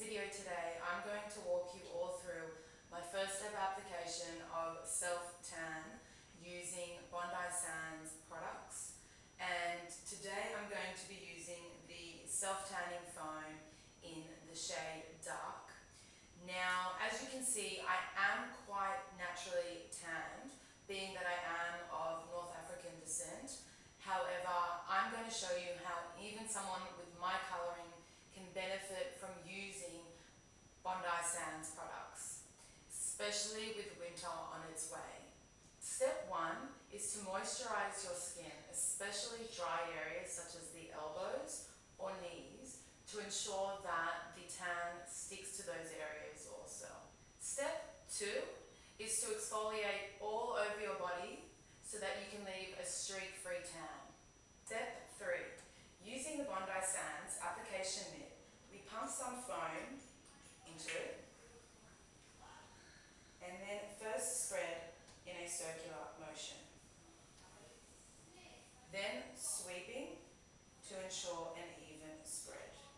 video today, I'm going to walk you all through my first step application of self-tan using Bondi Sands products. And today I'm going to be using the self-tanning foam in the shade Dark. Now, as you can see, I am quite naturally tanned, being that I am of North African descent. However, I'm going to show you how even someone with my colouring can benefit from using Bondi Sands products, especially with winter on its way. Step 1 is to moisturise your skin, especially dry areas such as the elbows or knees, to ensure that the tan sticks to those areas also. Step 2 is to exfoliate all over your body so that you can leave a streak-free tan. Step 3, using the Bondi Sands application mitt, we pump some foam into it and then first spread in a circular motion. Then sweeping to ensure an even spread.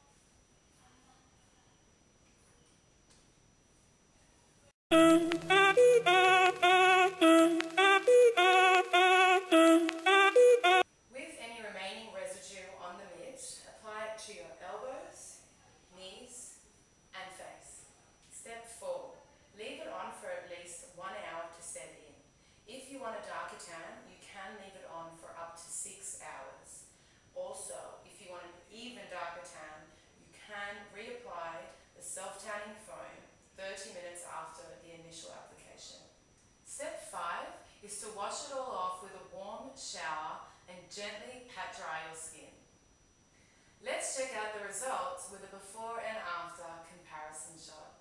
With any remaining residue on the mitt, apply it to your elbows, knees and face. Step 4, leave it on for at least 1 hour to set in. If you want a darker tan, you can leave it on for up to 6 hours. Also, if you want an even darker tan, you can reapply the self-tanning foam 30 minutes after the initial application. Step 5 is to wash it all off with a warm shower and gently pat dry your skin. Let's check out the results with a before and after comparison shot.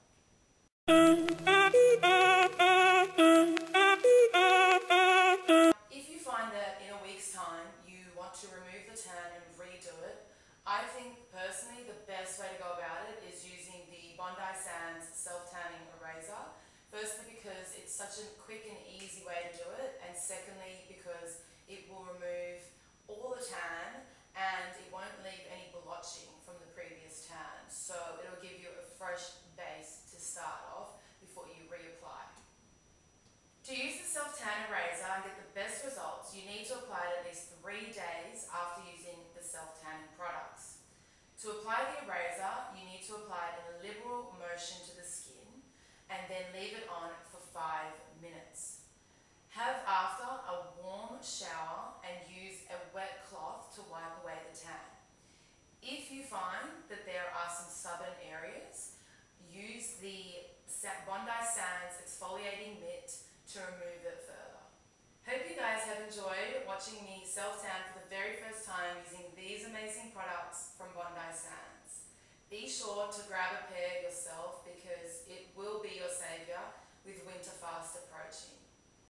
If you find that in a week's time you want to remove the tan and redo it, I think personally the best way to go about it is using the Bondi Sands self-tanning eraser. Firstly because it's such a quick and easy way to do it, and secondly because it will remove all the tan and it won't leave any blotching from the previous tan. So it'll give you a fresh base to start off before you reapply. To use the self-tan eraser and get the best results, you need to apply it at least 3 days after using the self-tanning products. To apply the eraser, you need to apply it in a liberal motion to the skin and then leave it on for 5 minutes. Have after a warm shower and use a wet cloth to wipe away the tan. If you find that there are some stubborn areas, use the Bondi Sands exfoliating mitt to remove it further. Hope you guys have enjoyed watching me self-tan for the very first time using these amazing products from Bondi Sands. Be sure to grab a pair yourself because it will be your saviour with winter fast approaching.